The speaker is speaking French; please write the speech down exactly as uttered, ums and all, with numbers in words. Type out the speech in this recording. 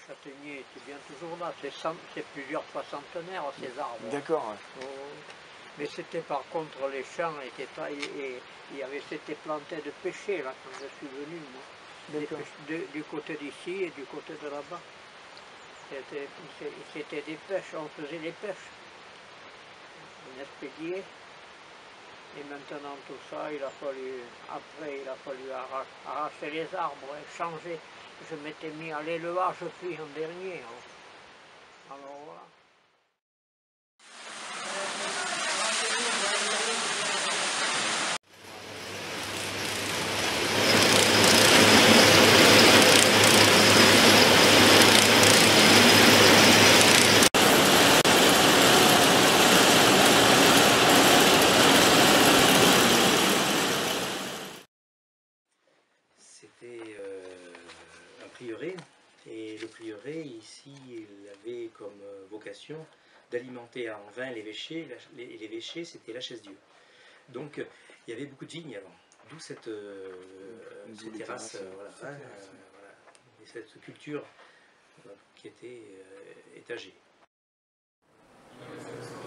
châtaignier était bien toujours là. C'est plusieurs fois centenaire, ces arbres. D'accord. Oh. Mais c'était par contre, les champs étaient taillés et il y avait, c'était planté de pêcher là quand je suis venu. De, du côté d'ici et du côté de là-bas. C'était des pêches, on faisait des pêches. On expédiait. Et maintenant tout ça, il a fallu, après il a fallu arracher les arbres, et changer. Je m'étais mis à l'élevage puis en dernier. Alors voilà. C'était euh, un prieuré, et le prieuré ici il avait comme vocation d'alimenter en vin l'évêché, et l'évêché c'était la Chaise-Dieu. Donc il y avait beaucoup de vignes avant, d'où cette, euh, cette terrasse, euh, voilà, hein, euh, voilà, et cette culture euh, qui était euh, étagée.